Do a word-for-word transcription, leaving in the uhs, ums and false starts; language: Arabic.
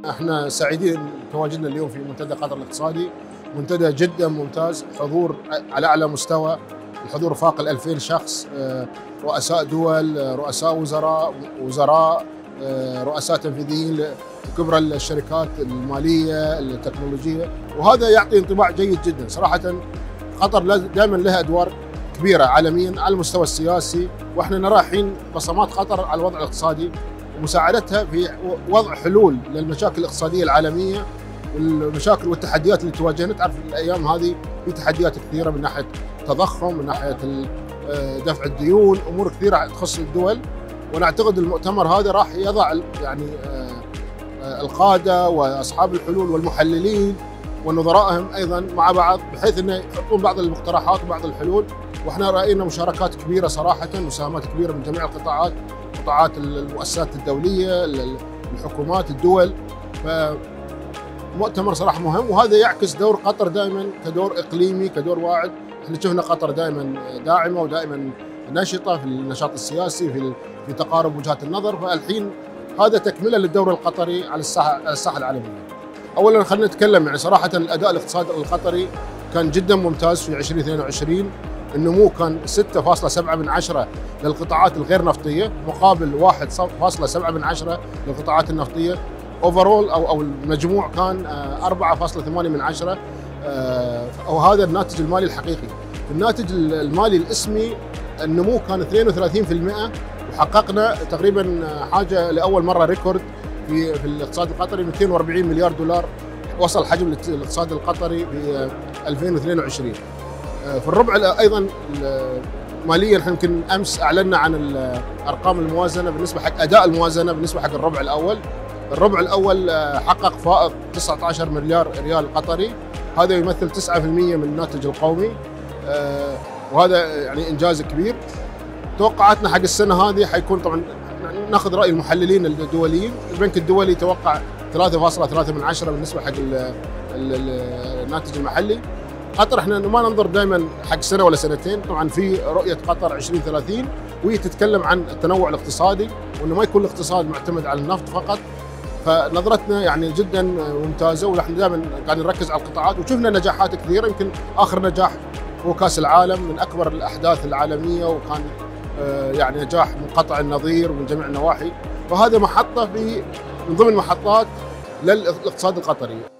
احنا سعيدين بتواجدنا اليوم في منتدى قطر الاقتصادي، منتدى جدا ممتاز، حضور على اعلى مستوى، الحضور فاق الألفين شخص، رؤساء دول، رؤساء وزراء، وزراء، رؤساء تنفيذيين كبرى الشركات الماليه التكنولوجيه، وهذا يعطي انطباع جيد جدا. صراحه قطر دائما لها ادوار كبيره عالميا على المستوى السياسي، واحنا نرى الحين بصمات قطر على الوضع الاقتصادي ومساعدتها في وضع حلول للمشاكل الاقتصاديه العالميه والمشاكل والتحديات اللي تواجهنا. تعرف الايام هذه في تحديات كثيره من ناحيه التضخم، من ناحيه دفع الديون، امور كثيره تخص الدول، وانا اعتقد المؤتمر هذا راح يضع يعني القاده واصحاب الحلول والمحللين ونظرائهم ايضا مع بعض، بحيث انه يحطون بعض المقترحات وبعض الحلول. واحنا راينا مشاركات كبيره صراحه، مساهمات كبيره من جميع القطاعات، قطاعات المؤسسات الدوليه، الحكومات، الدول. فمؤتمر صراحه مهم، وهذا يعكس دور قطر دائما كدور اقليمي، كدور واعد. احنا شفنا قطر دائما داعمه ودائما نشطه في النشاط السياسي، في في تقارب وجهات النظر، فالحين هذا تكمله للدور القطري على الساحه على الساحه العالميه. اولا خلينا نتكلم يعني صراحه الاداء الاقتصادي القطري كان جدا ممتاز في ألفين واثنين وعشرين، النمو كان ستة فاصلة سبعة من عشرة للقطاعات الغير نفطيه مقابل واحد فاصلة سبعة من عشرة للقطاعات النفطيه. اوفرول او او المجموع كان أربعة فاصلة ثمانية من عشرة، وهذا الناتج المالي الحقيقي. في الناتج المالي الاسمي النمو كان اثنين وثلاثين بالمئة، وحققنا تقريبا حاجه لاول مره ريكورد في في الاقتصاد القطري، مئتين وأربعين مليار دولار وصل حجم الاقتصاد القطري في ألفين واثنين وعشرين. في الربع ايضا ماليا احنا يمكن امس اعلنا عن الارقام الموازنه بالنسبه حق اداء الموازنه بالنسبه حق الربع الاول. الربع الاول حقق فائض تسعة عشر مليار ريال قطري، هذا يمثل تسعة بالمئة من الناتج القومي، وهذا يعني انجاز كبير. توقعاتنا حق السنه هذه حيكون طبعا ناخذ راي المحللين الدوليين، البنك الدولي يتوقع ثلاثة فاصلة ثلاثة من عشرة بالنسبه حق الناتج المحلي. قطر احنا ما ننظر دائما حق سنه ولا سنتين، طبعا في رؤيه قطر عشرين ثلاثين وهي تتكلم عن التنوع الاقتصادي، وانه ما يكون الاقتصاد معتمد على النفط فقط. فنظرتنا يعني جدا ممتازه، ونحن دائما قاعدين نركز على القطاعات، وشفنا نجاحات كثيره. يمكن اخر نجاح هو كاس العالم من اكبر الاحداث العالميه، وكان يعني نجاح منقطع النظير من جميع النواحي، فهذا محطه في من ضمن محطات للاقتصاد القطري.